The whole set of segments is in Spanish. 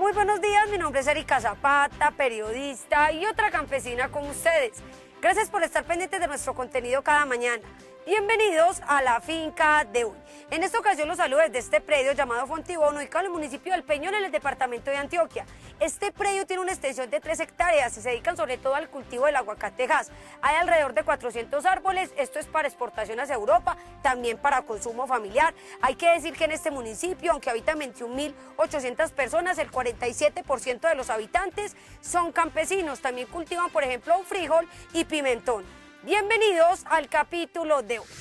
Muy buenos días, mi nombre es Erika Zapata, periodista y otra campesina como ustedes. Gracias por estar pendientes de nuestro contenido cada mañana. Bienvenidos a la finca de hoy. En esta ocasión los saludo desde este predio llamado Fontibón, ubicado en el municipio del Peñol, en el departamento de Antioquia. Este predio tiene una extensión de 3 hectáreas y se dedican sobre todo al cultivo del aguacatejas. Hay alrededor de 400 árboles, esto es para exportación hacia Europa, también para consumo familiar. Hay que decir que en este municipio, aunque habitan 21.800 personas, el 47% de los habitantes son campesinos. También cultivan, por ejemplo, un frijol y pimentón. Bienvenidos al capítulo de hoy.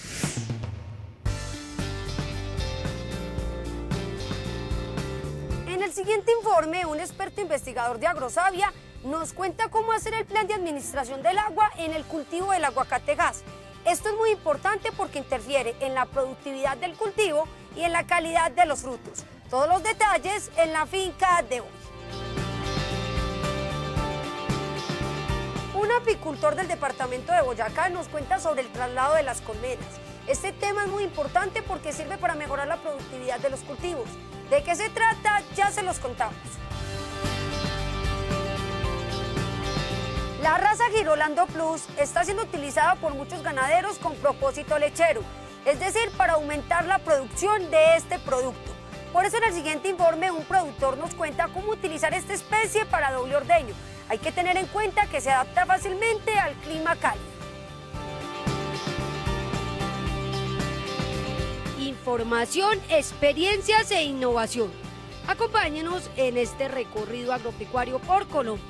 En el siguiente informe, un experto investigador de Agrosavia nos cuenta cómo hacer el plan de administración del agua en el cultivo del aguacatejas. Esto es muy importante porque interfiere en la productividad del cultivo y en la calidad de los frutos. Todos los detalles en la finca de hoy. Un apicultor del departamento de Boyacá nos cuenta sobre el traslado de las colmenas. Este tema es muy importante porque sirve para mejorar la productividad de los cultivos. ¿De qué se trata? Ya se los contamos. La raza Girolando Plus está siendo utilizada por muchos ganaderos con propósito lechero, es decir, para aumentar la producción de este producto. Por eso en el siguiente informe un productor nos cuenta cómo utilizar esta especie para doble ordeño. Hay que tener en cuenta que se adapta fácilmente al clima cálido. Información, experiencias e innovación. Acompáñenos en este recorrido agropecuario por Colombia.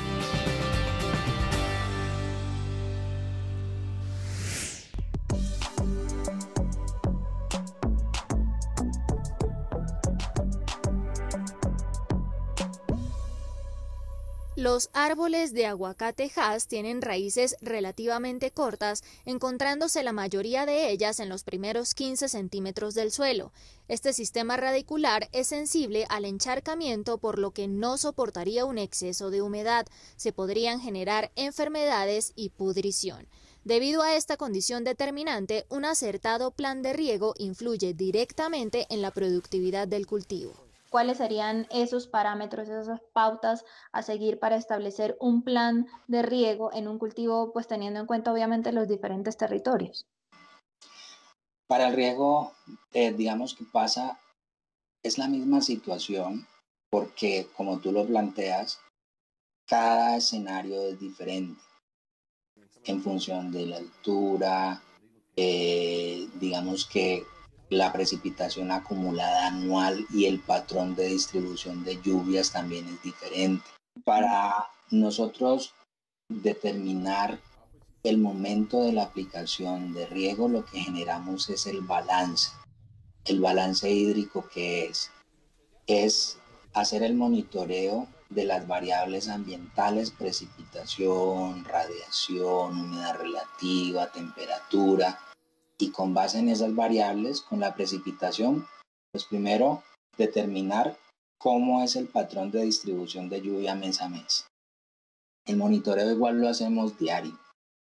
Los árboles de aguacatejas tienen raíces relativamente cortas, encontrándose la mayoría de ellas en los primeros 15 centímetros del suelo. Este sistema radicular es sensible al encharcamiento, por lo que no soportaría un exceso de humedad. Se podrían generar enfermedades y pudrición. Debido a esta condición determinante, un acertado plan de riego influye directamente en la productividad del cultivo. ¿Cuáles serían esos parámetros, esas pautas a seguir para establecer un plan de riego en un cultivo, pues teniendo en cuenta obviamente los diferentes territorios? Para el riego, digamos que es la misma situación, porque como tú lo planteas, cada escenario es diferente en función de la altura, digamos que la precipitación acumulada anual y el patrón de distribución de lluvias también es diferente. Para nosotros determinar el momento de la aplicación de riego, lo que generamos es el balance hídrico, que es hacer el monitoreo de las variables ambientales: precipitación, radiación, humedad relativa, temperatura. Y con base en esas variables, con la precipitación, pues primero determinar cómo es el patrón de distribución de lluvia mes a mes. El monitoreo igual lo hacemos diario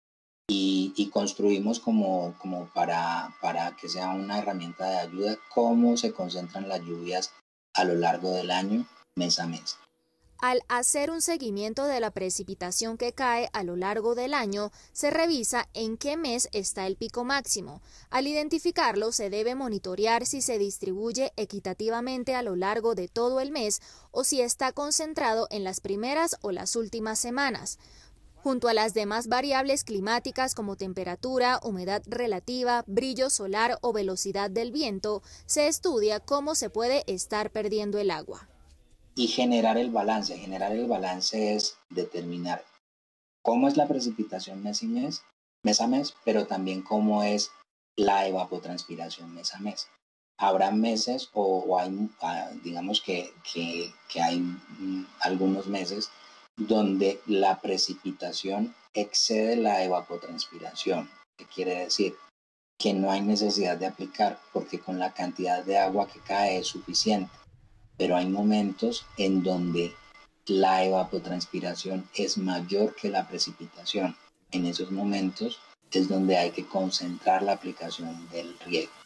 y construimos como para que sea una herramienta de ayuda cómo se concentran las lluvias a lo largo del año, mes a mes. Al hacer un seguimiento de la precipitación que cae a lo largo del año, se revisa en qué mes está el pico máximo. Al identificarlo, se debe monitorear si se distribuye equitativamente a lo largo de todo el mes o si está concentrado en las primeras o las últimas semanas. Junto a las demás variables climáticas como temperatura, humedad relativa, brillo solar o velocidad del viento, se estudia cómo se puede estar perdiendo el agua. Y generar el balance. Generar el balance es determinar cómo es la precipitación mes a mes, pero también cómo es la evapotranspiración mes a mes. Habrá meses o hay, digamos que hay algunos meses donde la precipitación excede la evapotranspiración. ¿Qué quiere decir? Que no hay necesidad de aplicar porque con la cantidad de agua que cae es suficiente. Pero hay momentos en donde la evapotranspiración es mayor que la precipitación. En esos momentos es donde hay que concentrar la aplicación del riego.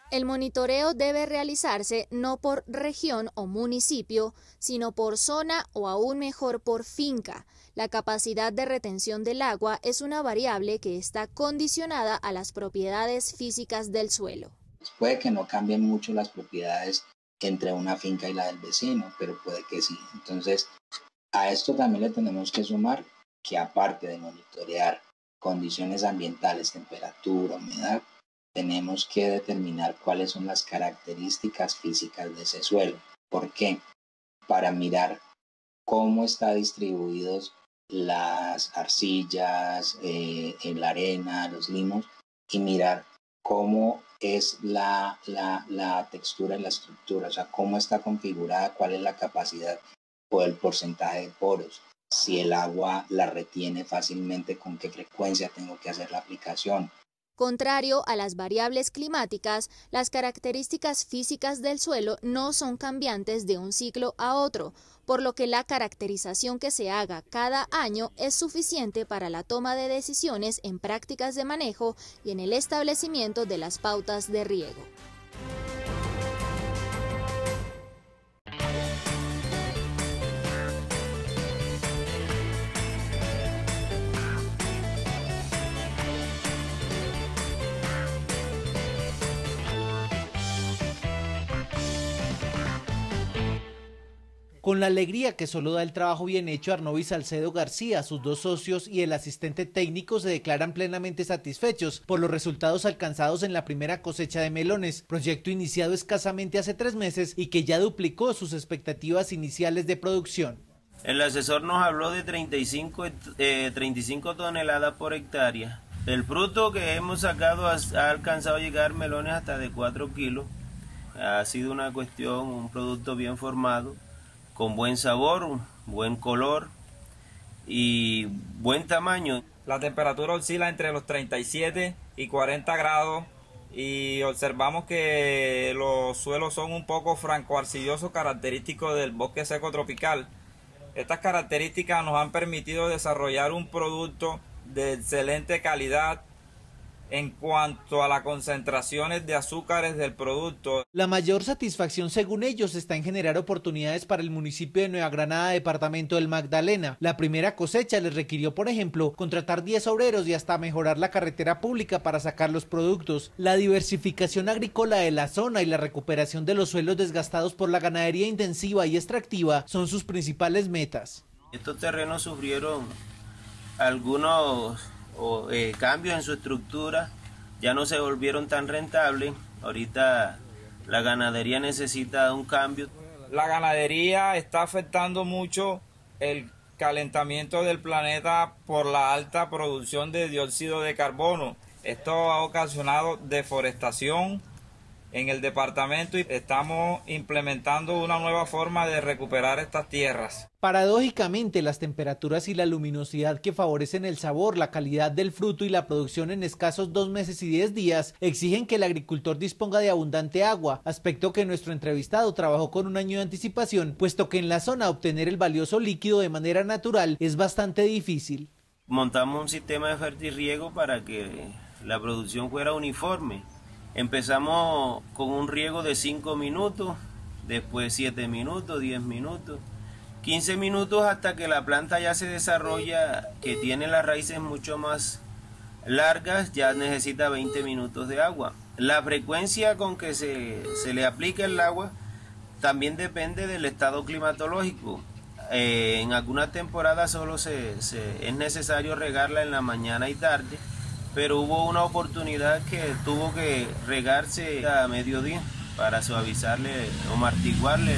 El monitoreo debe realizarse no por región o municipio, sino por zona o aún mejor por finca. La capacidad de retención del agua es una variable que está condicionada a las propiedades físicas del suelo. Puede que no cambien mucho las propiedades entre una finca y la del vecino, pero puede que sí. Entonces, a esto también le tenemos que sumar que aparte de monitorear condiciones ambientales, temperatura, humedad, tenemos que determinar cuáles son las características físicas de ese suelo. ¿Por qué? Para mirar cómo están distribuidos las arcillas, la arena, los limos, y mirar cómo es la textura y la estructura, o sea, cómo está configurada, cuál es la capacidad o el porcentaje de poros, si el agua la retiene fácilmente, con qué frecuencia tengo que hacer la aplicación. Contrario a las variables climáticas, las características físicas del suelo no son cambiantes de un ciclo a otro, por lo que la caracterización que se haga cada año es suficiente para la toma de decisiones en prácticas de manejo y en el establecimiento de las pautas de riego. Con la alegría que solo da el trabajo bien hecho, Arnovi Salcedo García, sus dos socios y el asistente técnico se declaran plenamente satisfechos por los resultados alcanzados en la primera cosecha de melones, proyecto iniciado escasamente hace 3 meses y que ya duplicó sus expectativas iniciales de producción. El asesor nos habló de 35 toneladas por hectárea. El fruto que hemos sacado ha alcanzado a llegar melones hasta de 4 kilos. Ha sido una cuestión, un producto bien formado, con buen sabor, buen color y buen tamaño. La temperatura oscila entre los 37 y 40 grados y observamos que los suelos son un poco franco-arcillosos, característicos del bosque seco tropical. Estas características nos han permitido desarrollar un producto de excelente calidad en cuanto a las concentraciones de azúcares del producto. La mayor satisfacción, según ellos, está en generar oportunidades para el municipio de Nueva Granada, departamento del Magdalena. La primera cosecha les requirió, por ejemplo, contratar 10 obreros y hasta mejorar la carretera pública para sacar los productos. La diversificación agrícola de la zona y la recuperación de los suelos desgastados por la ganadería intensiva y extractiva son sus principales metas. Estos terrenos sufrieron algunos cambios en su estructura, ya no se volvieron tan rentables. Ahorita la ganadería necesita un cambio. La ganadería está afectando mucho el calentamiento del planeta por la alta producción de dióxido de carbono. Esto ha ocasionado deforestación en el departamento y estamos implementando una nueva forma de recuperar estas tierras. Paradójicamente, las temperaturas y la luminosidad que favorecen el sabor, la calidad del fruto y la producción en escasos 2 meses y 10 días exigen que el agricultor disponga de abundante agua, aspecto que nuestro entrevistado trabajó con 1 año de anticipación, puesto que en la zona obtener el valioso líquido de manera natural es bastante difícil. Montamos un sistema de fertirriego para que la producción fuera uniforme. Empezamos con un riego de 5 minutos, después 7 minutos, 10 minutos, 15 minutos hasta que la planta ya se desarrolla, que tiene las raíces mucho más largas, ya necesita 20 minutos de agua. La frecuencia con que se le aplica el agua también depende del estado climatológico. En algunas temporadas solo es necesario regarla en la mañana y tarde, pero hubo una oportunidad que tuvo que regarse a mediodía para suavizarle o amortiguarle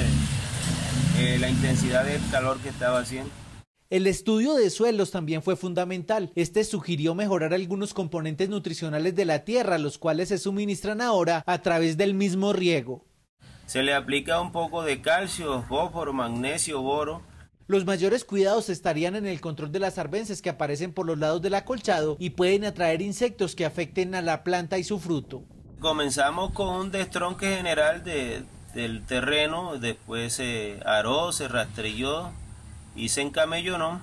la intensidad del calor que estaba haciendo. El estudio de suelos también fue fundamental. Este sugirió mejorar algunos componentes nutricionales de la tierra, los cuales se suministran ahora a través del mismo riego. Se le aplica un poco de calcio, fósforo, magnesio, boro. Los mayores cuidados estarían en el control de las arbences que aparecen por los lados del acolchado y pueden atraer insectos que afecten a la planta y su fruto. Comenzamos con un destronque general del terreno, después se aró, se rastrilló y se encamellonó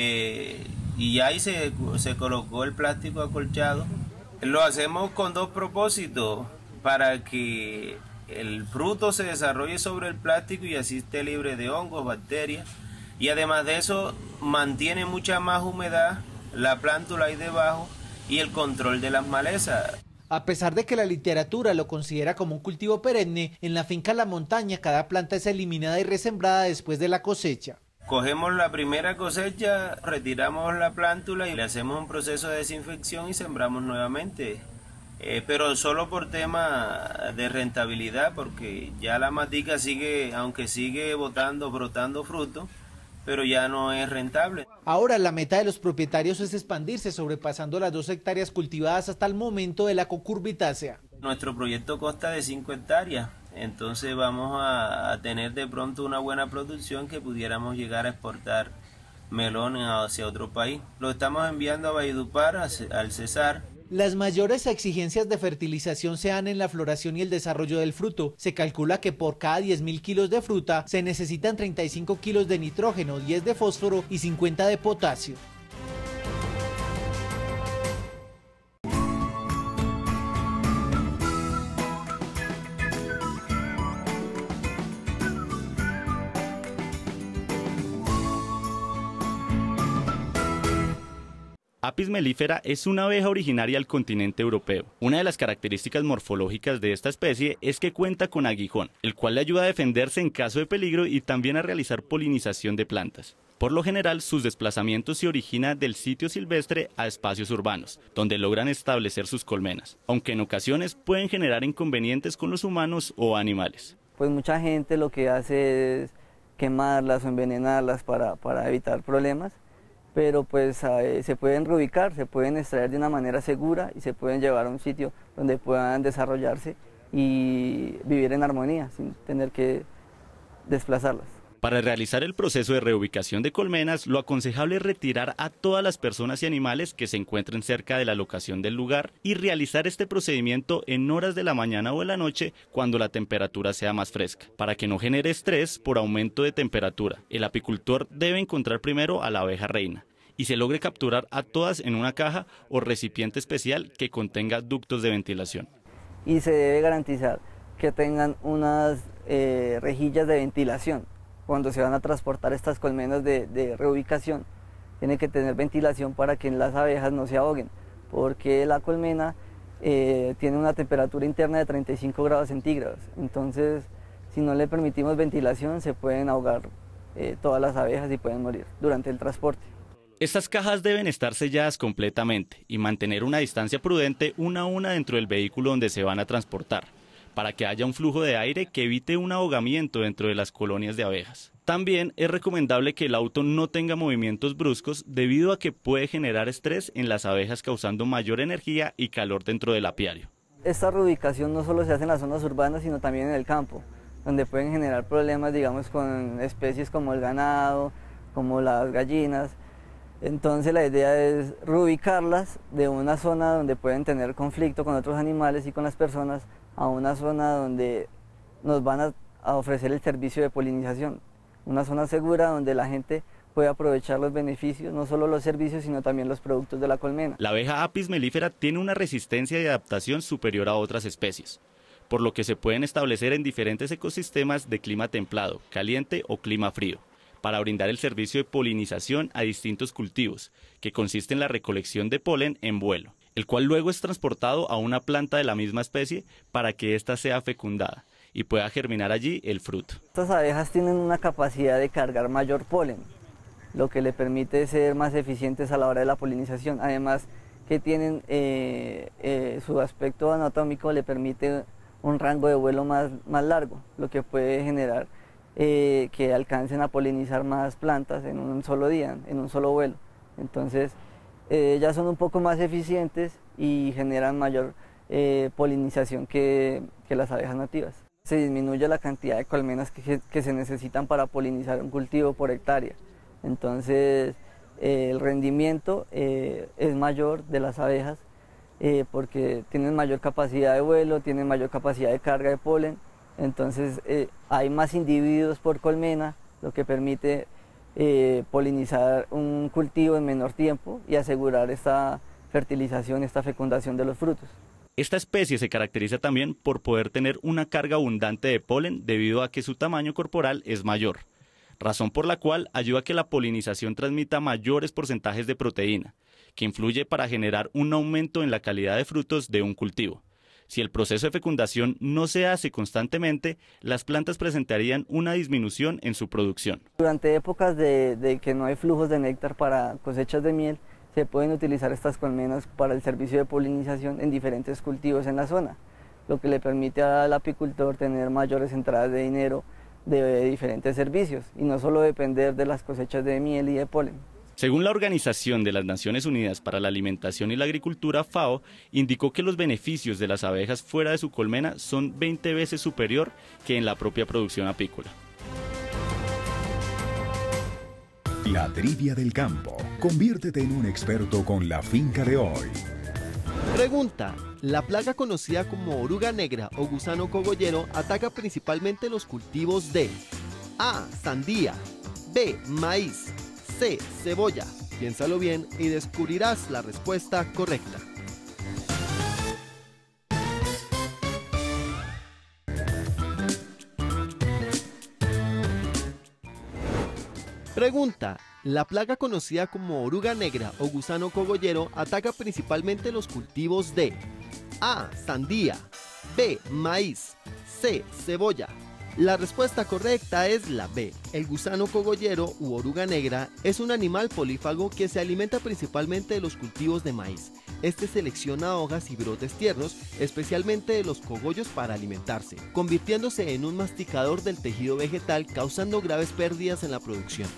y ahí se colocó el plástico acolchado. Lo hacemos con 2 propósitos, para que el fruto se desarrolle sobre el plástico y así esté libre de hongos, bacterias, y además de eso mantiene mucha más humedad, la plántula ahí debajo y el control de las malezas. A pesar de que la literatura lo considera como un cultivo perenne, en la finca La Montaña cada planta es eliminada y resembrada después de la cosecha. Cogemos la primera cosecha, retiramos la plántula y le hacemos un proceso de desinfección y sembramos nuevamente. Pero solo por tema de rentabilidad, porque ya la matica sigue, aunque sigue brotando fruto, pero ya no es rentable. Ahora la meta de los propietarios es expandirse, sobrepasando las 2 hectáreas cultivadas hasta el momento de la cucurbitácea. Nuestro proyecto consta de 5 hectáreas, entonces vamos a tener de pronto una buena producción que pudiéramos llegar a exportar melones hacia otro país. Lo estamos enviando a Valledupar, al Cesar. Las mayores exigencias de fertilización se dan en la floración y el desarrollo del fruto. Se calcula que por cada 10.000 kilos de fruta se necesitan 35 kilos de nitrógeno, 10 de fósforo y 50 de potasio. Apis mellifera es una abeja originaria del continente europeo. Una de las características morfológicas de esta especie es que cuenta con aguijón, el cual le ayuda a defenderse en caso de peligro y también a realizar polinización de plantas. Por lo general, sus desplazamientos se originan del sitio silvestre a espacios urbanos, donde logran establecer sus colmenas, aunque en ocasiones pueden generar inconvenientes con los humanos o animales. Pues mucha gente lo que hace es quemarlas o envenenarlas para evitar problemas. Pero pues se pueden reubicar, se pueden extraer de una manera segura y se pueden llevar a un sitio donde puedan desarrollarse y vivir en armonía sin tener que desplazarlas. Para realizar el proceso de reubicación de colmenas, lo aconsejable es retirar a todas las personas y animales que se encuentren cerca de la locación del lugar y realizar este procedimiento en horas de la mañana o de la noche cuando la temperatura sea más fresca, para que no genere estrés por aumento de temperatura. El apicultor debe encontrar primero a la abeja reina y se logre capturar a todas en una caja o recipiente especial que contenga ductos de ventilación. Y se debe garantizar que tengan unas rejillas de ventilación. Cuando se van a transportar estas colmenas de reubicación, tiene que tener ventilación para que las abejas no se ahoguen, porque la colmena tiene una temperatura interna de 35 grados centígrados. Entonces, si no le permitimos ventilación, se pueden ahogar todas las abejas y pueden morir durante el transporte. Estas cajas deben estar selladas completamente y mantener una distancia prudente una a una dentro del vehículo donde se van a transportar, para que haya un flujo de aire que evite un ahogamiento dentro de las colonias de abejas. También es recomendable que el auto no tenga movimientos bruscos debido a que puede generar estrés en las abejas causando mayor energía y calor dentro del apiario. Esta reubicación no solo se hace en las zonas urbanas, sino también en el campo, donde pueden generar problemas, digamos, con especies como el ganado, como las gallinas. Entonces la idea es reubicarlas de una zona donde pueden tener conflicto con otros animales y con las personas a una zona donde nos van a ofrecer el servicio de polinización, una zona segura donde la gente puede aprovechar los beneficios, no solo los servicios, sino también los productos de la colmena. La abeja Apis mellifera tiene una resistencia y adaptación superior a otras especies, por lo que se pueden establecer en diferentes ecosistemas de clima templado, caliente o clima frío, para brindar el servicio de polinización a distintos cultivos, que consiste en la recolección de polen en vuelo, el cual luego es transportado a una planta de la misma especie para que ésta sea fecundada y pueda germinar allí el fruto. Estas abejas tienen una capacidad de cargar mayor polen, lo que le permite ser más eficientes a la hora de la polinización. Además que tienen su aspecto anatómico le permite un rango de vuelo más largo, lo que puede generar que alcancen a polinizar más plantas en un solo día, en un solo vuelo. Entonces, ellas son un poco más eficientes y generan mayor polinización que las abejas nativas. Se disminuye la cantidad de colmenas que se necesitan para polinizar un cultivo por hectárea. Entonces, el rendimiento es mayor de las abejas porque tienen mayor capacidad de vuelo, tienen mayor capacidad de carga de polen. Entonces, hay más individuos por colmena, lo que permite polinizar un cultivo en menor tiempo y asegurar esta fertilización, esta fecundación de los frutos. Esta especie se caracteriza también por poder tener una carga abundante de polen debido a que su tamaño corporal es mayor, razón por la cual ayuda a que la polinización transmita mayores porcentajes de proteína, que influye para generar un aumento en la calidad de frutos de un cultivo. Si el proceso de fecundación no se hace constantemente, las plantas presentarían una disminución en su producción. Durante épocas de que no hay flujos de néctar para cosechas de miel, se pueden utilizar estas colmenas para el servicio de polinización en diferentes cultivos en la zona, lo que le permite al apicultor tener mayores entradas de dinero de diferentes servicios y no solo depender de las cosechas de miel y de polen. Según la Organización de las Naciones Unidas para la Alimentación y la Agricultura, FAO, indicó que los beneficios de las abejas fuera de su colmena son 20 veces superior que en la propia producción apícola. La trivia del campo. Conviértete en un experto con la finca de hoy. Pregunta. La plaga conocida como oruga negra o gusano cogollero ataca principalmente los cultivos de A. Sandía, B. Maíz, C. Cebolla. Piénsalo bien y descubrirás la respuesta correcta. Pregunta. La plaga conocida como oruga negra o gusano cogollero ataca principalmente los cultivos de A. Sandía, B. Maíz, C. Cebolla. La respuesta correcta es la B. El gusano cogollero u oruga negra es un animal polífago que se alimenta principalmente de los cultivos de maíz. Este selecciona hojas y brotes tiernos, especialmente de los cogollos, para alimentarse, convirtiéndose en un masticador del tejido vegetal, causando graves pérdidas en la producción.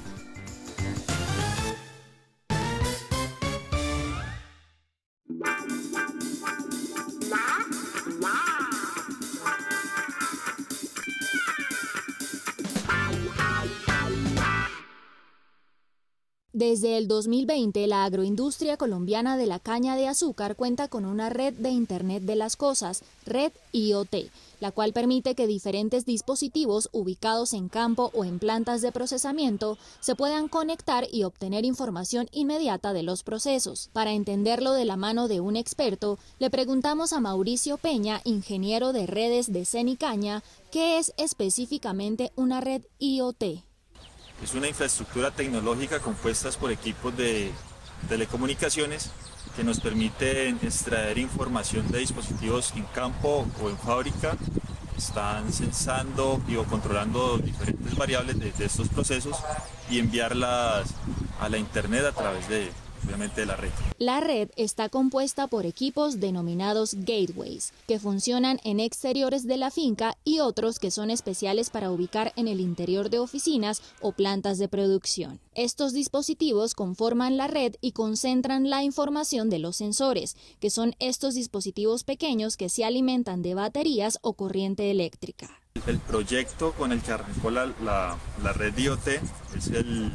Desde el 2020, la agroindustria colombiana de la caña de azúcar cuenta con una red de Internet de las Cosas, red IoT, la cual permite que diferentes dispositivos ubicados en campo o en plantas de procesamiento se puedan conectar y obtener información inmediata de los procesos. Para entenderlo de la mano de un experto, le preguntamos a Mauricio Peña, ingeniero de redes de Cenicaña, ¿qué es específicamente una red IoT? Es una infraestructura tecnológica compuesta por equipos de telecomunicaciones que nos permiten extraer información de dispositivos en campo o en fábrica. Están sensando y o controlando diferentes variables de estos procesos y enviarlas a la internet a través de, obviamente, de la red. La red está compuesta por equipos denominados gateways, que funcionan en exteriores de la finca, y otros que son especiales para ubicar en el interior de oficinas o plantas de producción. Estos dispositivos conforman la red y concentran la información de los sensores, que son estos dispositivos pequeños que se alimentan de baterías o corriente eléctrica. El proyecto con el que arrancó la red IoT es el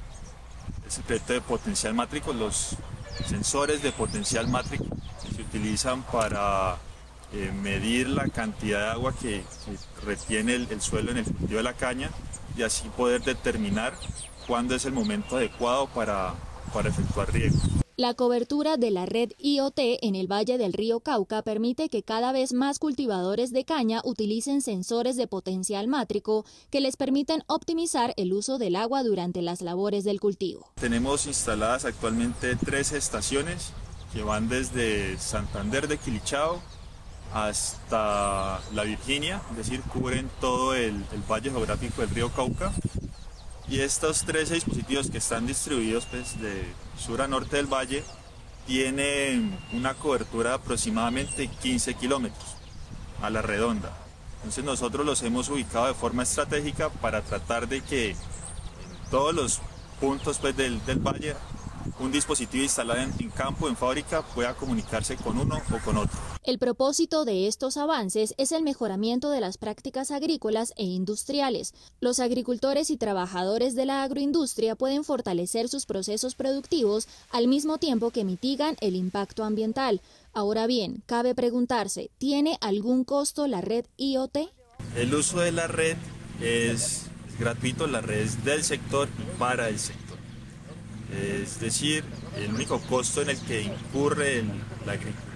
proyecto de potencial mátrico. Los sensores de potencial mátrico se utilizan para medir la cantidad de agua que retiene el suelo en el cultivo de la caña y así poder determinar cuándo es el momento adecuado para efectuar riego. La cobertura de la red IoT en el Valle del Río Cauca permite que cada vez más cultivadores de caña utilicen sensores de potencial mátrico que les permiten optimizar el uso del agua durante las labores del cultivo. Tenemos instaladas actualmente 13 estaciones que van desde Santander de Quilichao hasta La Virginia, es decir, cubren todo el valle geográfico del Río Cauca. Y estos 13 dispositivos que están distribuidos pues, de sur a norte del valle tienen una cobertura de aproximadamente 15 kilómetros a la redonda. Entonces nosotros los hemos ubicado de forma estratégica para tratar de que en todos los puntos pues, del valle un dispositivo instalado en campo, en fábrica, pueda comunicarse con uno o con otro. El propósito de estos avances es el mejoramiento de las prácticas agrícolas e industriales. Los agricultores y trabajadores de la agroindustria pueden fortalecer sus procesos productivos al mismo tiempo que mitigan el impacto ambiental. Ahora bien, cabe preguntarse, ¿tiene algún costo la red IoT? El uso de la red es gratuito, la red es del sector y para el sector. Es decir, el único costo en el que incurre la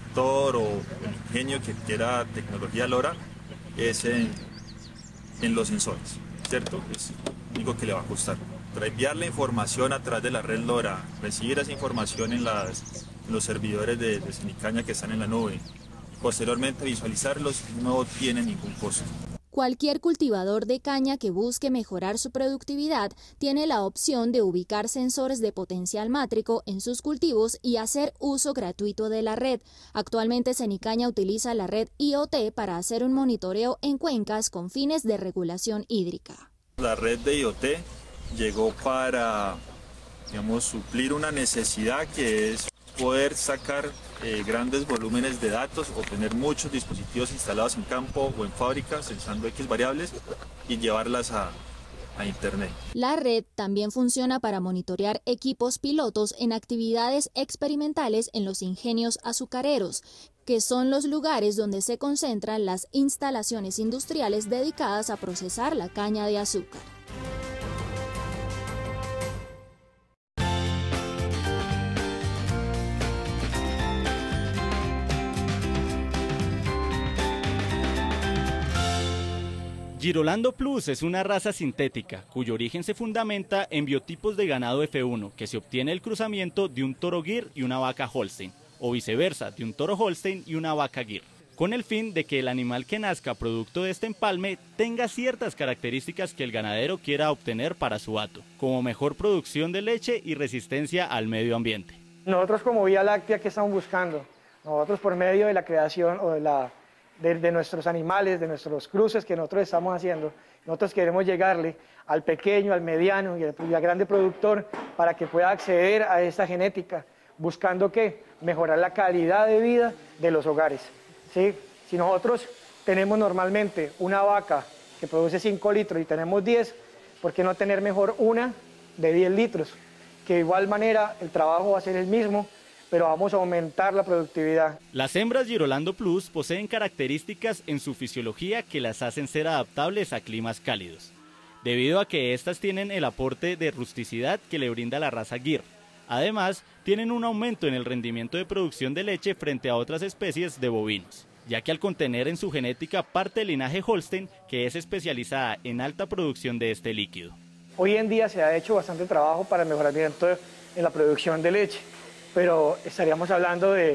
productor o el ingenio que quiera tecnología LoRa es en los sensores, ¿cierto? Es lo único que le va a costar. Enviar la información a través de la red LoRa, recibir esa información en los servidores de Cenicaña que están en la nube, posteriormente visualizarlos, no tiene ningún costo. Cualquier cultivador de caña que busque mejorar su productividad tiene la opción de ubicar sensores de potencial mátrico en sus cultivos y hacer uso gratuito de la red. Actualmente Cenicaña utiliza la red IoT para hacer un monitoreo en cuencas con fines de regulación hídrica. La red de IoT llegó para, digamos, suplir una necesidad que es poder sacar grandes volúmenes de datos o tener muchos dispositivos instalados en campo o en fábricas censando X variables y llevarlas a Internet. La red también funciona para monitorear equipos pilotos en actividades experimentales en los ingenios azucareros, que son los lugares donde se concentran las instalaciones industriales dedicadas a procesar la caña de azúcar. Girolando Plus es una raza sintética cuyo origen se fundamenta en biotipos de ganado F1 que se obtiene el cruzamiento de un toro Gir y una vaca Holstein, o viceversa, de un toro Holstein y una vaca Gir, con el fin de que el animal que nazca producto de este empalme tenga ciertas características que el ganadero quiera obtener para su hato, como mejor producción de leche y resistencia al medio ambiente. Nosotros como Vía Láctea, ¿qué estamos buscando? Nosotros por medio de la creación o de nuestros animales, de nuestros cruces que nosotros estamos haciendo, nosotros queremos llegarle al pequeño, al mediano y al grande productor para que pueda acceder a esta genética, buscando ¿qué? Mejorar la calidad de vida de los hogares, ¿sí? Si nosotros tenemos normalmente una vaca que produce 5 litros y tenemos 10, ¿por qué no tener mejor una de 10 litros? Que de igual manera el trabajo va a ser el mismo, pero vamos a aumentar la productividad. Las hembras Girolando Plus poseen características en su fisiología que las hacen ser adaptables a climas cálidos, debido a que estas tienen el aporte de rusticidad que le brinda la raza Gir. Además, tienen un aumento en el rendimiento de producción de leche frente a otras especies de bovinos, ya que al contener en su genética parte del linaje Holstein, que es especializada en alta producción de este líquido. Hoy en día se ha hecho bastante trabajo para el mejoramiento en la producción de leche, pero estaríamos hablando de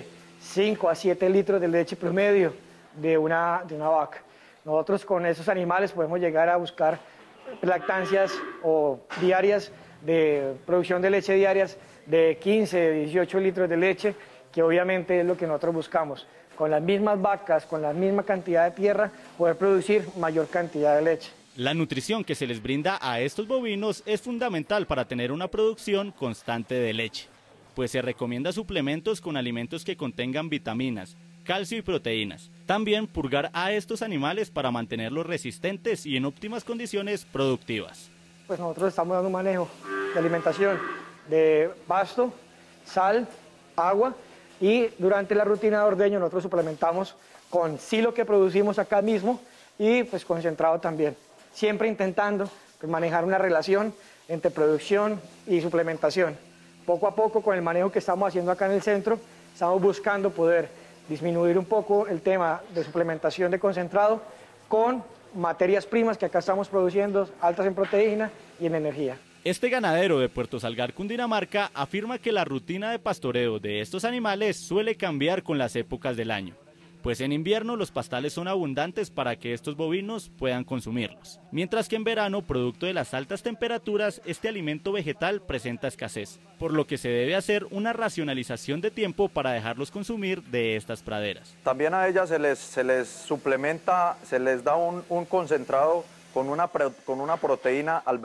5 a 7 litros de leche promedio de una vaca. Nosotros con esos animales podemos llegar a buscar lactancias o diarias de producción de leche diarias de 15, 18 litros de leche, que obviamente es lo que nosotros buscamos. Con las mismas vacas, con la misma cantidad de tierra, poder producir mayor cantidad de leche. La nutrición que se les brinda a estos bovinos es fundamental para tener una producción constante de leche, pues se recomienda suplementos con alimentos que contengan vitaminas, calcio y proteínas. También purgar a estos animales para mantenerlos resistentes y en óptimas condiciones productivas. Pues nosotros estamos dando un manejo de alimentación de pasto, sal, agua, y durante la rutina de ordeño nosotros suplementamos con silo que producimos acá mismo y pues concentrado también. Siempre intentando pues, manejar una relación entre producción y suplementación. Poco a poco, con el manejo que estamos haciendo acá en el centro, estamos buscando poder disminuir un poco el tema de suplementación de concentrado con materias primas que acá estamos produciendo, altas en proteína y en energía. Este ganadero de Puerto Salgar, Cundinamarca, afirma que la rutina de pastoreo de estos animales suele cambiar con las épocas del año, pues en invierno los pastales son abundantes para que estos bovinos puedan consumirlos, mientras que en verano, producto de las altas temperaturas, este alimento vegetal presenta escasez, por lo que se debe hacer una racionalización de tiempo para dejarlos consumir de estas praderas. También a ellas se les suplementa, se les da un concentrado con una proteína al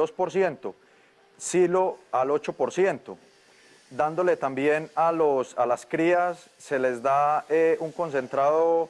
22%, silo al 8%. Dándole también a las crías, se les da un concentrado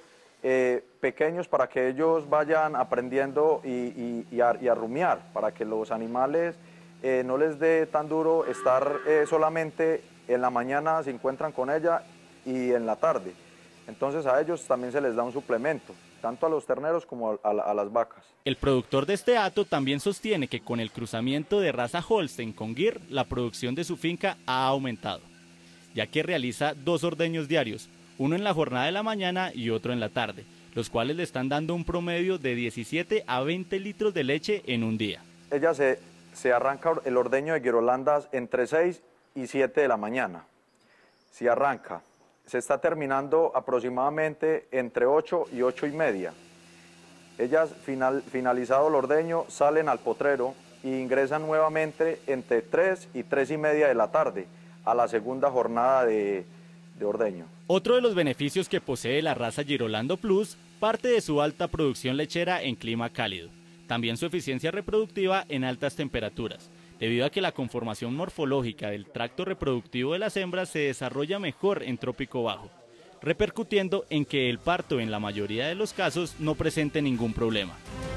pequeños para que ellos vayan aprendiendo y a rumiar, para que los animales no les dé tan duro estar solamente en la mañana, se encuentran con ella, y en la tarde. Entonces a ellos también se les da un suplemento, tanto a los terneros como a las vacas. El productor de este hato también sostiene que con el cruzamiento de raza Holstein con Gir, la producción de su finca ha aumentado, ya que realiza 2 ordeños diarios, uno en la jornada de la mañana y otro en la tarde, los cuales le están dando un promedio de 17 a 20 litros de leche en un día. Ella se arranca el ordeño de guirolandas entre 6 y 7 de la mañana. Si arranca, se está terminando aproximadamente entre 8 y 8 y media. Ellas, finalizado el ordeño, salen al potrero e ingresan nuevamente entre 3 y 3 y media de la tarde a la segunda jornada de ordeño. Otro de los beneficios que posee la raza Girolando Plus parte de su alta producción lechera en clima cálido. También su eficiencia reproductiva en altas temperaturas, debido a que la conformación morfológica del tracto reproductivo de las hembras se desarrolla mejor en trópico bajo, repercutiendo en que el parto en la mayoría de los casos no presente ningún problema.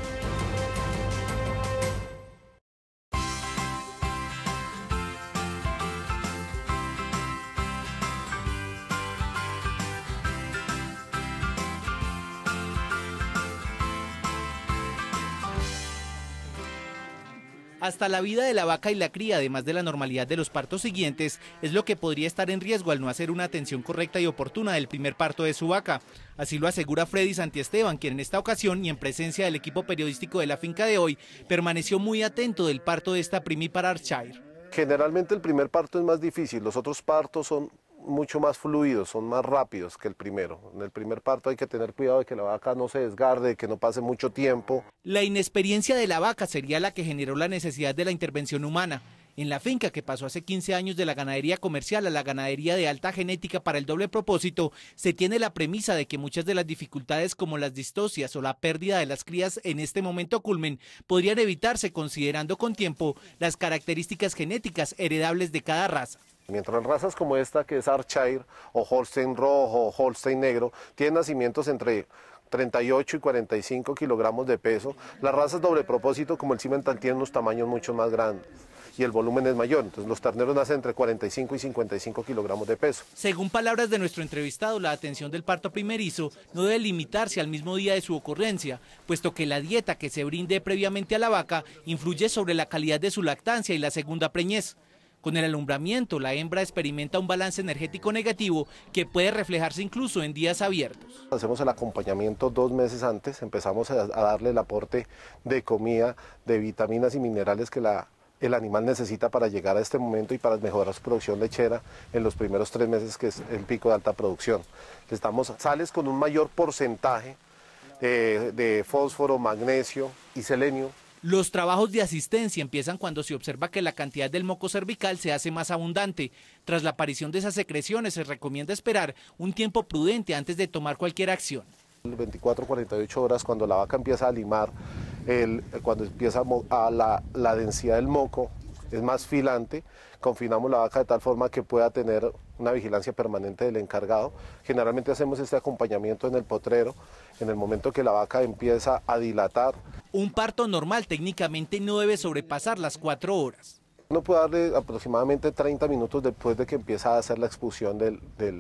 Hasta la vida de la vaca y la cría, además de la normalidad de los partos siguientes, es lo que podría estar en riesgo al no hacer una atención correcta y oportuna del primer parto de su vaca. Así lo asegura Freddy Santiesteban, quien en esta ocasión y en presencia del equipo periodístico de La Finca de Hoy, permaneció muy atento del parto de esta primípara Archair. Generalmente el primer parto es más difícil, los otros partos son mucho más fluidos, son más rápidos que el primero. En el primer parto hay que tener cuidado de que la vaca no se desgarde, de que no pase mucho tiempo. La inexperiencia de la vaca sería la que generó la necesidad de la intervención humana. En la finca, que pasó hace 15 años de la ganadería comercial a la ganadería de alta genética para el doble propósito, se tiene la premisa de que muchas de las dificultades como las distocias o la pérdida de las crías en este momento culmen podrían evitarse considerando con tiempo las características genéticas heredables de cada raza. Mientras razas como esta, que es Archair o Holstein rojo o Holstein negro, tienen nacimientos entre 38 y 45 kilogramos de peso, las razas doble propósito como el Simmental tienen unos tamaños mucho más grandes y el volumen es mayor, entonces los terneros nacen entre 45 y 55 kilogramos de peso. Según palabras de nuestro entrevistado, la atención del parto primerizo no debe limitarse al mismo día de su ocurrencia, puesto que la dieta que se brinde previamente a la vaca influye sobre la calidad de su lactancia y la segunda preñez. Con el alumbramiento, la hembra experimenta un balance energético negativo que puede reflejarse incluso en días abiertos. Hacemos el acompañamiento 2 meses antes, empezamos a darle el aporte de comida, de vitaminas y minerales que el animal necesita para llegar a este momento y para mejorar su producción lechera en los primeros 3 meses, que es el pico de alta producción. Les damos sales con un mayor porcentaje de fósforo, magnesio y selenio. Los trabajos de asistencia empiezan cuando se observa que la cantidad del moco cervical se hace más abundante. Tras la aparición de esas secreciones se recomienda esperar un tiempo prudente antes de tomar cualquier acción. 24-48 horas, cuando la vaca empieza a limar, cuando empieza la densidad del moco es más filante, confinamos la vaca de tal forma que pueda tener una vigilancia permanente del encargado. Generalmente hacemos este acompañamiento en el potrero, en el momento que la vaca empieza a dilatar. Un parto normal técnicamente no debe sobrepasar las 4 horas. Uno puede darle aproximadamente 30 minutos después de que empieza a hacer la expulsión de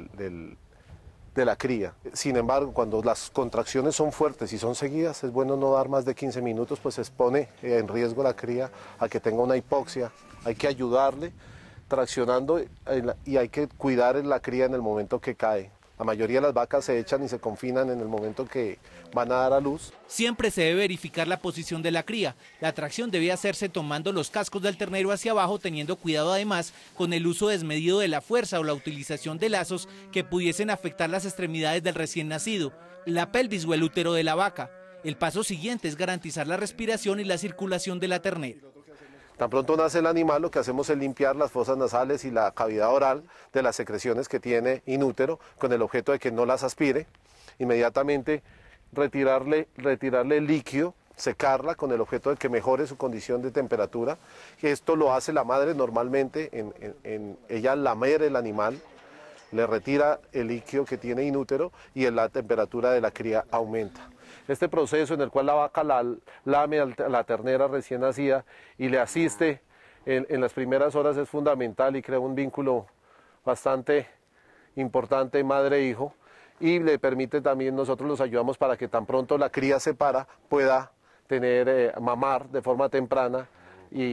la cría. Sin embargo, cuando las contracciones son fuertes y son seguidas, es bueno no dar más de 15 minutos, pues se expone en riesgo la cría a que tenga una hipoxia. Hay que ayudarle traccionando y hay que cuidar la cría en el momento que cae. La mayoría de las vacas se echan y se confinan en el momento que van a dar a luz. Siempre se debe verificar la posición de la cría. La tracción debe hacerse tomando los cascos del ternero hacia abajo, teniendo cuidado además con el uso desmedido de la fuerza o la utilización de lazos que pudiesen afectar las extremidades del recién nacido, la pelvis o el útero de la vaca. El paso siguiente es garantizar la respiración y la circulación de la ternera. Tan pronto nace el animal, lo que hacemos es limpiar las fosas nasales y la cavidad oral de las secreciones que tiene inútero, con el objeto de que no las aspire. Inmediatamente retirarle el líquido, secarla con el objeto de que mejore su condición de temperatura. Esto lo hace la madre normalmente, ella lamer el animal, le retira el líquido que tiene inútero y la temperatura de la cría aumenta. Este proceso en el cual la vaca lame a la ternera recién nacida y le asiste en las primeras horas es fundamental y crea un vínculo bastante importante madre-hijo y le permite también, nosotros los ayudamos para que tan pronto la cría se para pueda mamar de forma temprana y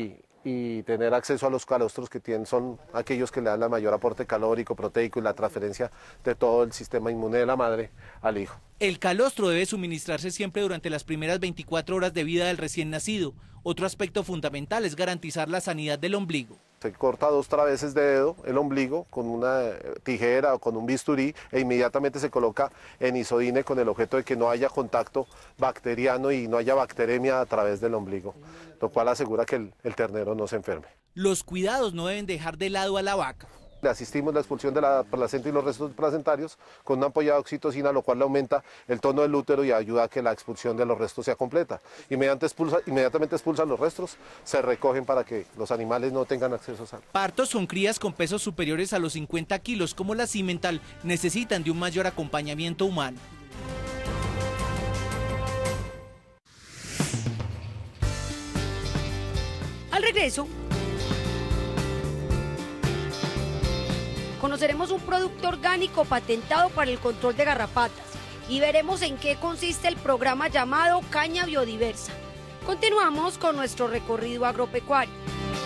y tener acceso a los calostros que tienen, son aquellos que le dan el mayor aporte calórico, proteico y la transferencia de todo el sistema inmune de la madre al hijo. El calostro debe suministrarse siempre durante las primeras 24 horas de vida del recién nacido. Otro aspecto fundamental es garantizar la sanidad del ombligo. Se corta 2 traveses de dedo el ombligo con una tijera o con un bisturí e inmediatamente se coloca en isodine con el objeto de que no haya contacto bacteriano y no haya bacteremia a través del ombligo, lo cual asegura que el ternero no se enferme. Los cuidados no deben dejar de lado a la vaca. Le asistimos la expulsión de la placenta y los restos placentarios con una ampolla de oxitocina, lo cual le aumenta el tono del útero y ayuda a que la expulsión de los restos sea completa. Inmediatamente expulsan los restos, se recogen para que los animales no tengan acceso a sangre. Partos con crías con pesos superiores a los 50 kilos, como la cimental, necesitan de un mayor acompañamiento humano. Al regreso, conoceremos un producto orgánico patentado para el control de garrapatas y veremos en qué consiste el programa llamado Caña Biodiversa. Continuamos con nuestro recorrido agropecuario.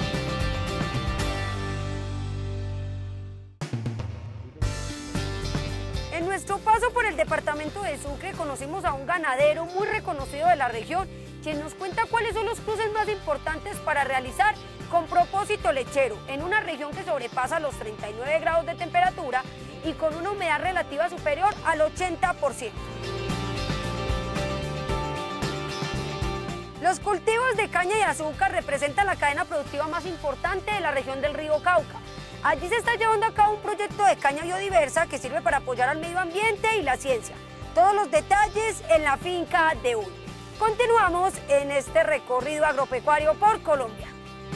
En nuestro paso por el departamento de Sucre conocimos a un ganadero muy reconocido de la región, quien nos cuenta cuáles son los cruces más importantes para realizar con propósito lechero en una región que sobrepasa los 39 grados de temperatura y con una humedad relativa superior al 80%. Los cultivos de caña y azúcar representan la cadena productiva más importante de la región del río Cauca. Allí se está llevando a cabo un proyecto de caña biodiversa que sirve para apoyar al medio ambiente y la ciencia. Todos los detalles en la finca de hoy. Continuamos en este recorrido agropecuario por Colombia.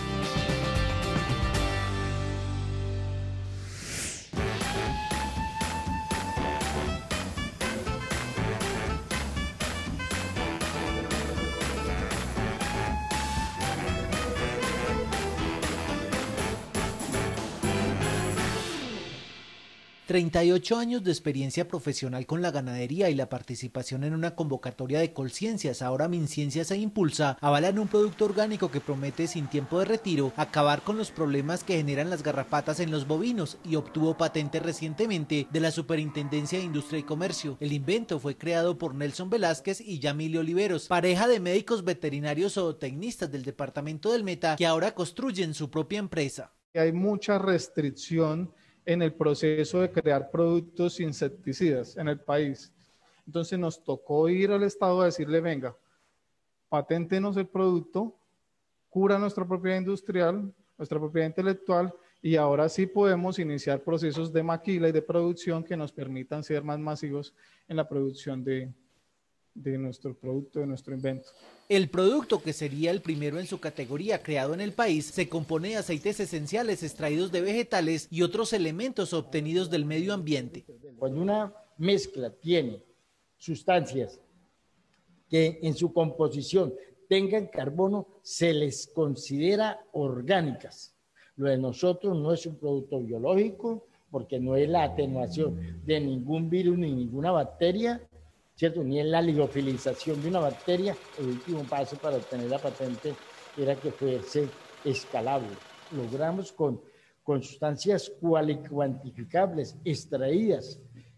...38 años de experiencia profesional con la ganadería y la participación en una convocatoria de Colciencias, ahora Minciencias e Impulsa, avalan un producto orgánico que promete sin tiempo de retiro acabar con los problemas que generan las garrapatas en los bovinos y obtuvo patente recientemente de la Superintendencia de Industria y Comercio. El invento fue creado por Nelson Velázquez y Yamile Oliveros, pareja de médicos veterinarios zootecnistas del departamento del Meta que ahora construyen su propia empresa. Hay mucha restricción en el proceso de crear productos insecticidas en el país. Entonces nos tocó ir al Estado a decirle, venga, paténtenos el producto, cura nuestra propiedad industrial, nuestra propiedad intelectual, y ahora sí podemos iniciar procesos de maquila y de producción que nos permitan ser más masivos en la producción de nuestro producto, de nuestro invento. El producto, que sería el primero en su categoría creado en el país, se compone de aceites esenciales extraídos de vegetales y otros elementos obtenidos del medio ambiente. Cuando una mezcla tiene sustancias que en su composición tengan carbono, se les considera orgánicas. Lo de nosotros no es un producto biológico, porque no es la atenuación de ningún virus ni ninguna bacteria, ¿cierto? Ni en la liofilización de una bacteria. El último paso para obtener la patente era que fuese escalable. Logramos con sustancias cuantificables, extraídas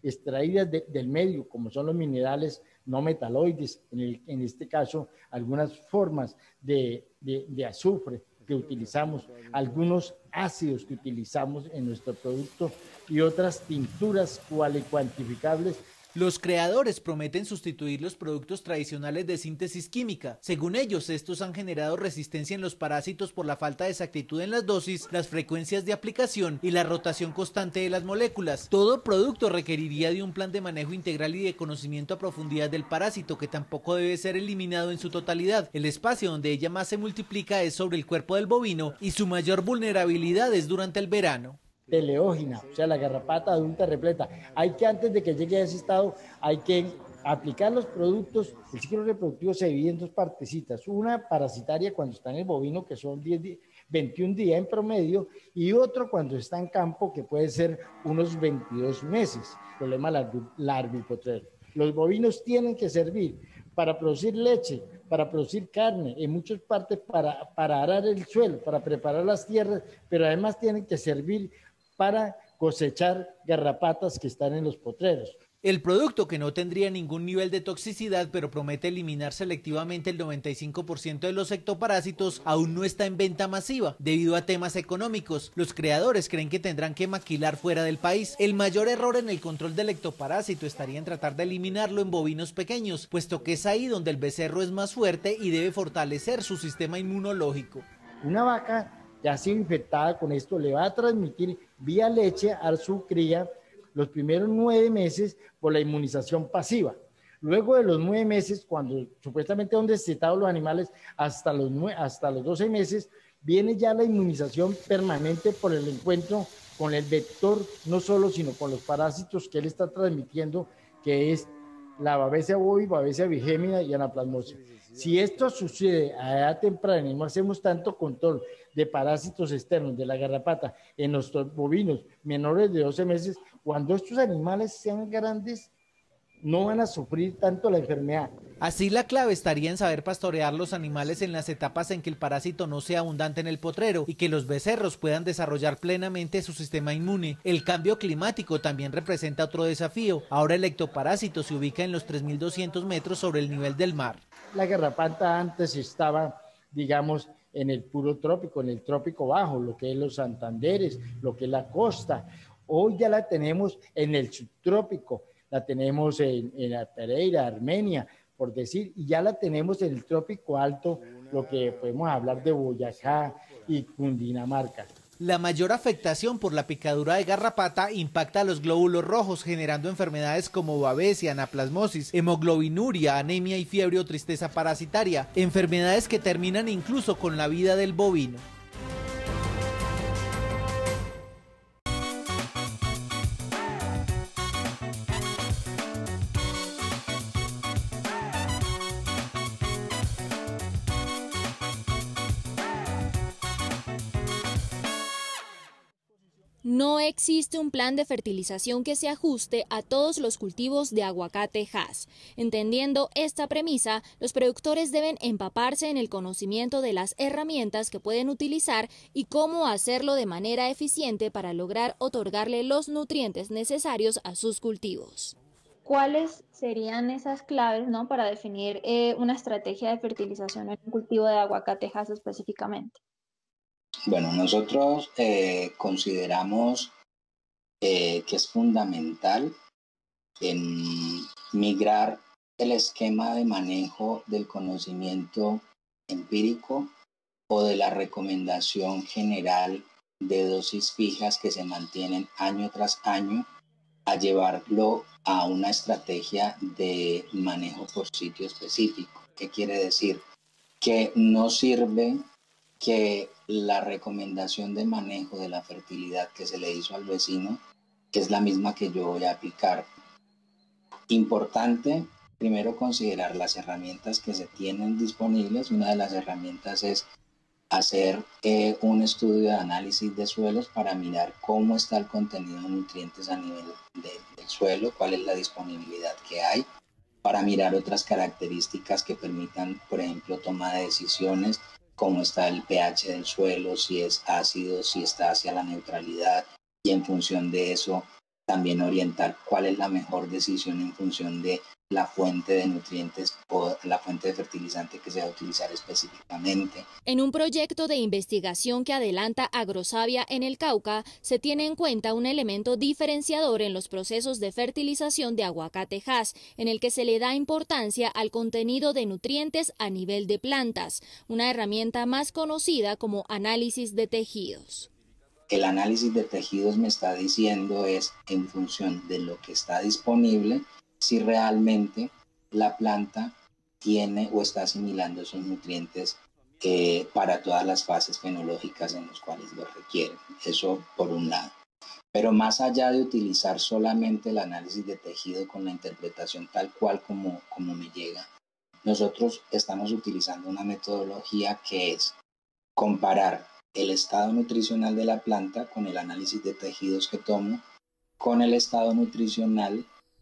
del medio, como son los minerales no metaloides, en este caso algunas formas de azufre que utilizamos, algunos ácidos que utilizamos en nuestro producto y otras tinturas cuantificables. Los creadores prometen sustituir los productos tradicionales de síntesis química. Según ellos, estos han generado resistencia en los parásitos por la falta de exactitud en las dosis, las frecuencias de aplicación y la rotación constante de las moléculas. Todo producto requeriría de un plan de manejo integral y de conocimiento a profundidad del parásito, que tampoco debe ser eliminado en su totalidad. El espacio donde ella más se multiplica es sobre el cuerpo del bovino y su mayor vulnerabilidad es durante el verano. Teleógena, o sea, la garrapata adulta repleta. Hay que, antes de que llegue a ese estado, hay que aplicar los productos. El ciclo reproductivo se divide en dos partecitas, una parasitaria cuando está en el bovino, que son 21 días en promedio, y otro cuando está en campo, que puede ser unos 22 meses. Problema larvipotrero. Los bovinos tienen que servir para producir leche, para producir carne, en muchas partes para arar el suelo, para preparar las tierras, pero además tienen que servir para cosechar garrapatas que están en los potreros. El producto, que no tendría ningún nivel de toxicidad, pero promete eliminar selectivamente el 95% de los ectoparásitos, aún no está en venta masiva debido a temas económicos. Los creadores creen que tendrán que maquilar fuera del país. El mayor error en el control del ectoparásito estaría en tratar de eliminarlo en bovinos pequeños, puesto que es ahí donde el becerro es más fuerte y debe fortalecer su sistema inmunológico. Una vaca que ha sido infectada con esto le va a transmitir vía leche a su cría los primeros 9 meses por la inmunización pasiva. Luego de los 9 meses, cuando supuestamente han destetado los animales, hasta los 12 meses, viene ya la inmunización permanente por el encuentro con el vector, no solo, sino con los parásitos que él está transmitiendo, que es la Babesia bovi, Babesia bigémina y anaplasmosis. Si esto sucede a edad temprana y no hacemos tanto control de parásitos externos de la garrapata en los bovinos menores de 12 meses, cuando estos animales sean grandes, no van a sufrir tanto la enfermedad. Así, la clave estaría en saber pastorear los animales en las etapas en que el parásito no sea abundante en el potrero y que los becerros puedan desarrollar plenamente su sistema inmune. El cambio climático también representa otro desafío. Ahora el ectoparásito se ubica en los 3.200 metros sobre el nivel del mar. La garrapata antes estaba, digamos, en el puro trópico, en el trópico bajo, lo que es los Santanderes, lo que es la costa. Hoy ya la tenemos en el subtrópico, la tenemos en la Pereira, Armenia, por decir, y ya la tenemos en el trópico alto, lo que podemos hablar de Boyacá y Cundinamarca. La mayor afectación por la picadura de garrapata impacta a los glóbulos rojos, generando enfermedades como babesia, anaplasmosis, hemoglobinuria, anemia y fiebre o tristeza parasitaria, enfermedades que terminan incluso con la vida del bovino. No existe un plan de fertilización que se ajuste a todos los cultivos de aguacate Hass. Entendiendo esta premisa, los productores deben empaparse en el conocimiento de las herramientas que pueden utilizar y cómo hacerlo de manera eficiente para lograr otorgarle los nutrientes necesarios a sus cultivos. ¿Cuáles serían esas claves, ¿no?, para definir una estrategia de fertilización en un cultivo de aguacate Hass específicamente? Bueno, nosotros consideramos que es fundamental migrar el esquema de manejo del conocimiento empírico o de la recomendación general de dosis fijas que se mantienen año tras año a llevarlo a una estrategia de manejo por sitio específico. ¿Qué quiere decir? Que no sirve que la recomendación de manejo de la fertilidad que se le hizo al vecino es la misma que yo voy a aplicar. Importante, primero, considerar las herramientas que se tienen disponibles. Una de las herramientas es hacer un estudio de análisis de suelos para mirar cómo está el contenido de nutrientes a nivel del suelo, cuál es la disponibilidad que hay, para mirar otras características que permitan, por ejemplo, toma de decisiones, cómo está el pH del suelo, si es ácido, si está hacia la neutralidad, y en función de eso también orientar cuál es la mejor decisión en función de la fuente de nutrientes o la fuente de fertilizante que se va a utilizar específicamente. En un proyecto de investigación que adelanta Agrosavia en el Cauca, se tiene en cuenta un elemento diferenciador en los procesos de fertilización de aguacate Hass, en el que se le da importancia al contenido de nutrientes a nivel de plantas, una herramienta más conocida como análisis de tejidos. El análisis de tejidos me está diciendo es, en función de lo que está disponible, si realmente la planta tiene o está asimilando esos nutrientes para todas las fases fenológicas en las cuales lo requieren. Eso por un lado. Pero más allá de utilizar solamente el análisis de tejido con la interpretación tal cual como me llega, nosotros estamos utilizando una metodología que es comparar el estado nutricional de la planta con el análisis de tejidos que tomo, con el estado nutricional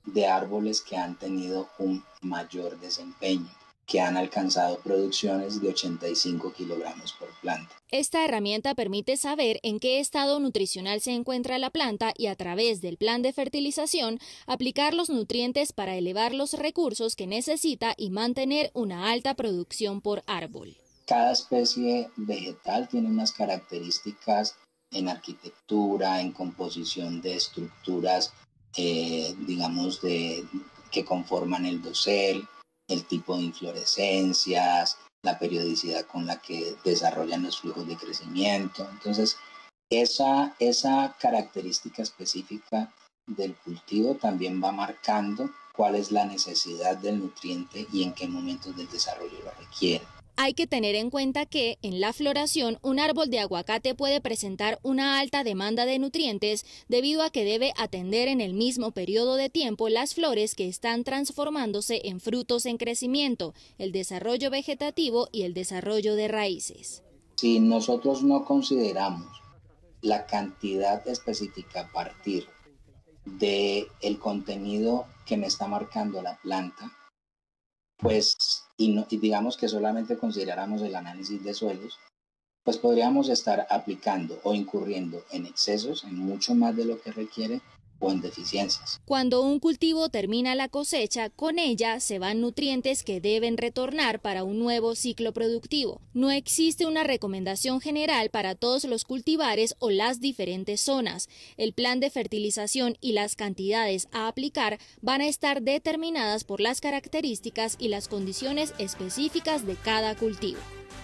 de árboles que han tenido un mayor desempeño, que han alcanzado producciones de 85 kilogramos por planta. Esta herramienta permite saber en qué estado nutricional se encuentra la planta y a través del plan de fertilización aplicar los nutrientes para elevar los recursos que necesita y mantener una alta producción por árbol. Cada especie vegetal tiene unas características en arquitectura, en composición de estructuras, digamos, que conforman el dosel, el tipo de inflorescencias, la periodicidad con la que desarrollan los flujos de crecimiento. Entonces, esa característica específica del cultivo también va marcando cuál es la necesidad del nutriente y en qué momentos del desarrollo lo requiere. Hay que tener en cuenta que, en la floración, un árbol de aguacate puede presentar una alta demanda de nutrientes debido a que debe atender en el mismo periodo de tiempo las flores que están transformándose en frutos en crecimiento, el desarrollo vegetativo y el desarrollo de raíces. Si nosotros no consideramos la cantidad específica a partir del contenido que me está marcando la planta, pues, y digamos que solamente consideráramos el análisis de suelos, pues podríamos estar aplicando o incurriendo en excesos, en mucho más de lo que requiere, o en deficiencias. Cuando un cultivo termina la cosecha, con ella se van nutrientes que deben retornar para un nuevo ciclo productivo. No existe una recomendación general para todos los cultivares o las diferentes zonas. El plan de fertilización y las cantidades a aplicar van a estar determinadas por las características y las condiciones específicas de cada cultivo.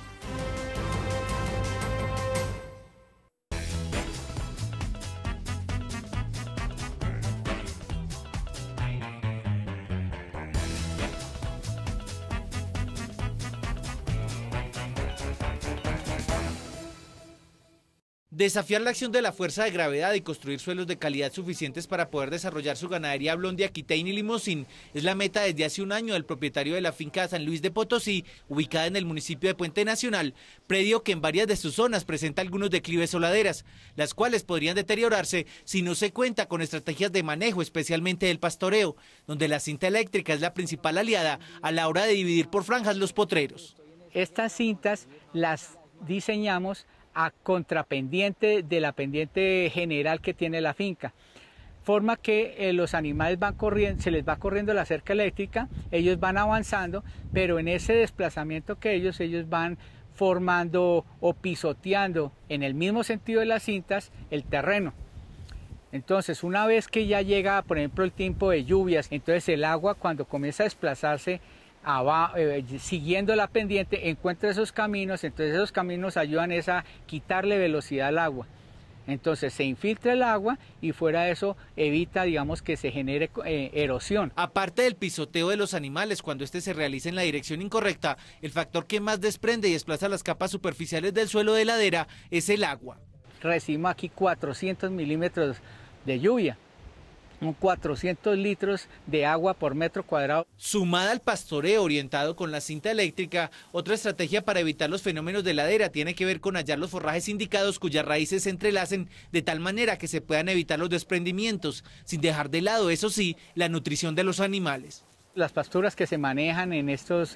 Desafiar la acción de la fuerza de gravedad y construir suelos de calidad suficientes para poder desarrollar su ganadería Blondie, Aquitaine y Limousin es la meta desde hace un año del propietario de la finca San Luis de Potosí, ubicada en el municipio de Puente Nacional, predio que en varias de sus zonas presenta algunos declives o laderas, las cuales podrían deteriorarse si no se cuenta con estrategias de manejo, especialmente del pastoreo, donde la cinta eléctrica es la principal aliada a la hora de dividir por franjas los potreros. Estas cintas las diseñamos a contrapendiente de la pendiente general que tiene la finca, forma que los animales van corriendo, se les va corriendo la cerca eléctrica, ellos van avanzando, pero en ese desplazamiento que ellos van formando o pisoteando en el mismo sentido de las cintas el terreno. Entonces, una vez que ya llega, por ejemplo, el tiempo de lluvias, entonces el agua, cuando comienza a desplazarse siguiendo la pendiente, encuentra esos caminos, entonces esos caminos ayudan a quitarle velocidad al agua. Entonces se infiltra el agua y fuera de eso evita, digamos, que se genere erosión. Aparte del pisoteo de los animales, cuando este se realiza en la dirección incorrecta, el factor que más desprende y desplaza las capas superficiales del suelo de ladera es el agua. Recibimos aquí 400 milímetros de lluvia. 400 litros de agua por metro cuadrado. Sumada al pastoreo orientado con la cinta eléctrica, otra estrategia para evitar los fenómenos de ladera tiene que ver con hallar los forrajes indicados cuyas raíces se entrelacen de tal manera que se puedan evitar los desprendimientos, sin dejar de lado, eso sí, la nutrición de los animales. Las pasturas que se manejan en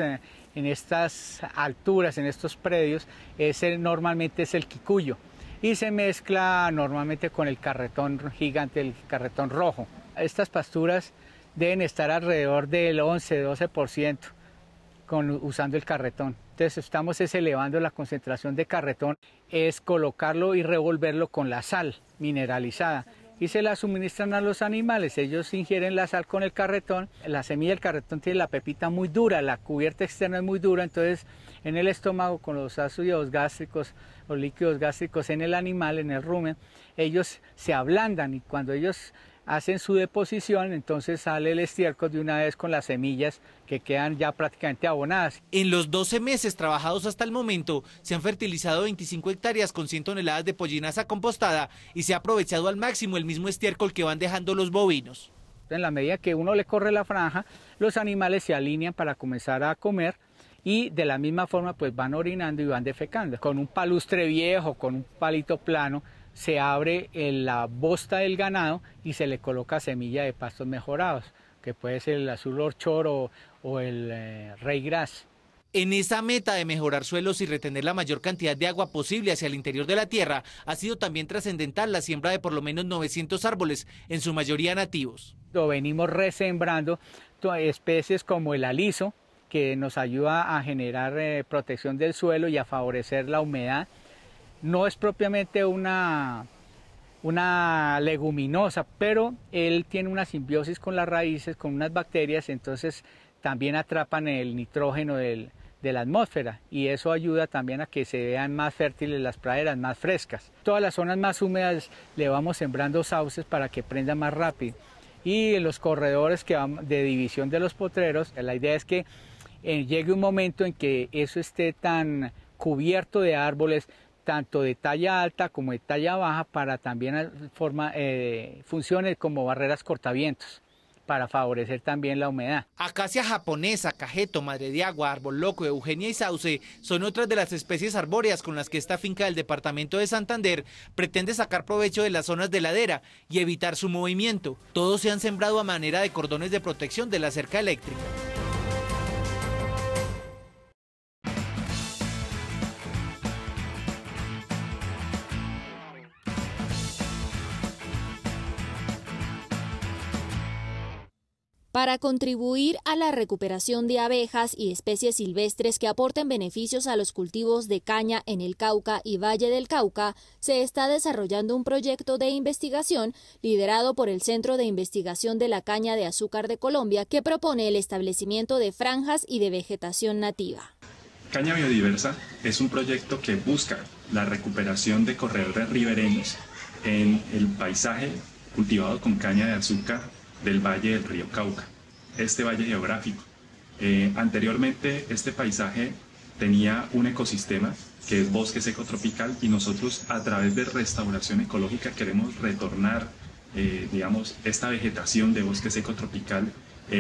estas alturas, en estos predios, normalmente es el quicuyo. Y se mezcla normalmente con el carretón gigante, el carretón rojo. Estas pasturas deben estar alrededor del 11-12% usando el carretón. Entonces estamos elevando la concentración de carretón, es colocarlo y revolverlo con la sal mineralizada y se la suministran a los animales. Ellos ingieren la sal con el carretón. La semilla del carretón tiene la pepita muy dura, la cubierta externa es muy dura, entonces en el estómago con los ácidos gástricos, los líquidos gástricos en el animal, en el rumen, ellos se ablandan y cuando ellos hacen su deposición, entonces sale el estiércol de una vez con las semillas que quedan ya prácticamente abonadas. En los 12 meses trabajados hasta el momento, se han fertilizado 25 hectáreas con 100 toneladas de pollinaza compostada y se ha aprovechado al máximo el mismo estiércol que van dejando los bovinos. En la medida que uno le corre la franja, los animales se alinean para comenzar a comer y de la misma forma pues van orinando y van defecando. Con un palustre viejo, con un palito plano, se abre la bosta del ganado y se le coloca semilla de pastos mejorados. que puede ser el azul horchor o el rey-gras. En esa meta de mejorar suelos y retener la mayor cantidad de agua posible hacia el interior de la tierra, ha sido también trascendental la siembra de por lo menos 900 árboles, en su mayoría nativos. Lo venimos resembrando especies como el aliso, que nos ayuda a generar protección del suelo y a favorecer la humedad. No es propiamente una leguminosa, pero él tiene una simbiosis con las raíces, con unas bacterias, entonces también atrapan el nitrógeno de la atmósfera y eso ayuda también a que se vean más fértiles las praderas, más frescas. Todas las zonas más húmedas le vamos sembrando sauces para que prenda más rápido. Y en los corredores de división de los potreros, la idea es que llegue un momento en que eso esté tan cubierto de árboles, tanto de talla alta como de talla baja, para también funcione como barreras cortavientos, para favorecer también la humedad. Acacia japonesa, cajeto, madre de agua, árbol loco, eugenia y sauce son otras de las especies arbóreas con las que esta finca del departamento de Santander pretende sacar provecho de las zonas de ladera y evitar su movimiento. Todos se han sembrado a manera de cordones de protección de la cerca eléctrica. Para contribuir a la recuperación de abejas y especies silvestres que aporten beneficios a los cultivos de caña en el Cauca y Valle del Cauca, se está desarrollando un proyecto de investigación liderado por el Centro de Investigación de la Caña de Azúcar de Colombia, que propone el establecimiento de franjas y de vegetación nativa. Caña Biodiversa es un proyecto que busca la recuperación de corredores ribereños en el paisaje cultivado con caña de azúcar del valle del río Cauca, este valle geográfico. Anteriormente este paisaje tenía un ecosistema que es bosque seco tropical y nosotros a través de restauración ecológica queremos retornar digamos, esta vegetación de bosque seco tropical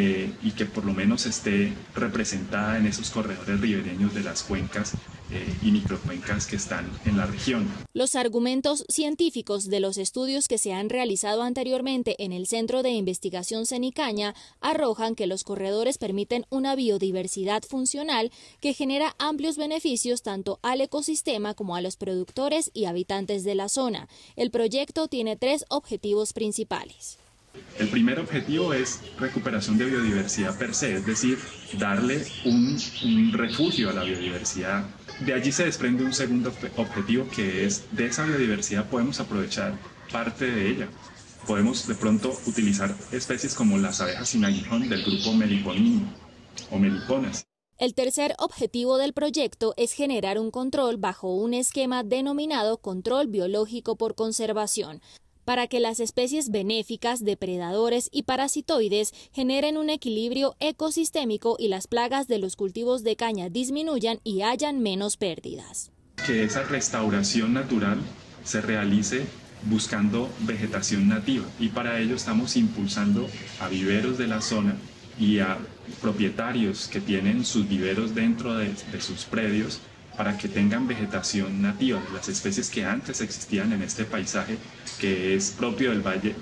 y que por lo menos esté representada en esos corredores ribereños de las cuencas y microcuencas que están en la región. Los argumentos científicos de los estudios que se han realizado anteriormente en el Centro de Investigación Cenicaña arrojan que los corredores permiten una biodiversidad funcional que genera amplios beneficios tanto al ecosistema como a los productores y habitantes de la zona. El proyecto tiene 3 objetivos principales. El primer objetivo es recuperación de biodiversidad per se, es decir, darle un refugio a la biodiversidad. De allí se desprende un segundo objetivo, que es de esa biodiversidad podemos aprovechar parte de ella. Podemos de pronto utilizar especies como las abejas sin aguijón del grupo Meliponini o Meliponas. El tercer objetivo del proyecto es generar un control bajo un esquema denominado control biológico por conservación, para que las especies benéficas, depredadores y parasitoides generen un equilibrio ecosistémico y las plagas de los cultivos de caña disminuyan y hayan menos pérdidas. Que esa restauración natural se realice buscando vegetación nativa y para ello estamos impulsando a viveros de la zona y a propietarios que tienen sus viveros dentro de sus predios para que tengan vegetación nativa, las especies que antes existían en este paisaje que es propio del valle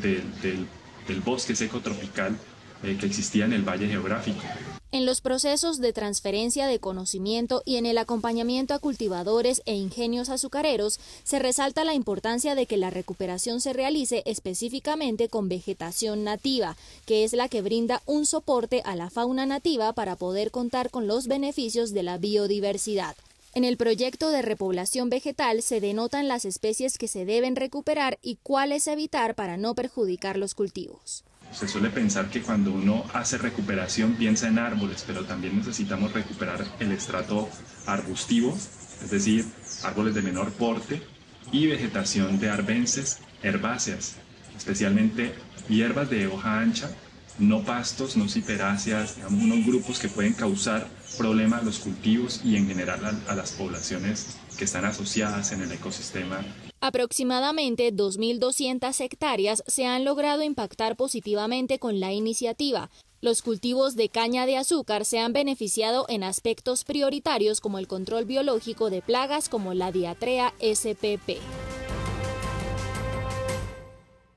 del bosque seco tropical que existía en el valle geográfico. En los procesos de transferencia de conocimiento y en el acompañamiento a cultivadores e ingenios azucareros, se resalta la importancia de que la recuperación se realice específicamente con vegetación nativa, que es la que brinda un soporte a la fauna nativa para poder contar con los beneficios de la biodiversidad. En el proyecto de repoblación vegetal se denotan las especies que se deben recuperar y cuáles evitar para no perjudicar los cultivos. Se suele pensar que cuando uno hace recuperación piensa en árboles, pero también necesitamos recuperar el estrato arbustivo, es decir, árboles de menor porte y vegetación de arbences herbáceas, especialmente hierbas de hoja ancha, no pastos, no ciperáceas, digamos unos grupos que pueden causar problemas a los cultivos y en general a las poblaciones que están asociadas en el ecosistema. Aproximadamente 2.200 hectáreas se han logrado impactar positivamente con la iniciativa. Los cultivos de caña de azúcar se han beneficiado en aspectos prioritarios como el control biológico de plagas como la diatrea SPP.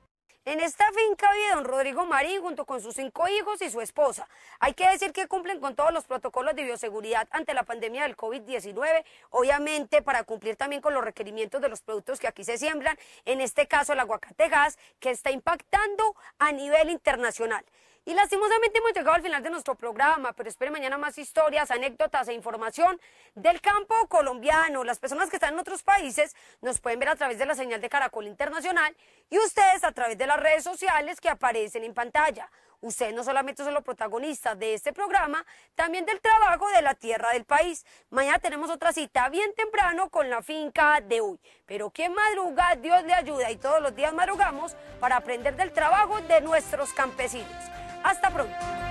En esta finca vive don Rodrigo Marín junto con sus 5 hijos y su esposa. Hay que decir que cumplen con todos los protocolos de bioseguridad ante la pandemia del COVID-19, obviamente para cumplir también con los requerimientos de los productos que aquí se siembran, en este caso el aguacate gas, que está impactando a nivel internacional. Y lastimosamente hemos llegado al final de nuestro programa, pero esperen mañana más historias, anécdotas e información del campo colombiano. Las personas que están en otros países nos pueden ver a través de la señal de Caracol Internacional y ustedes a través de las redes sociales que aparecen en pantalla. Ustedes no solamente son los protagonistas de este programa, también del trabajo de la tierra del país. Mañana tenemos otra cita bien temprano con la finca de hoy. Pero quien madruga, Dios le ayuda y todos los días madrugamos para aprender del trabajo de nuestros campesinos. Hasta pronto.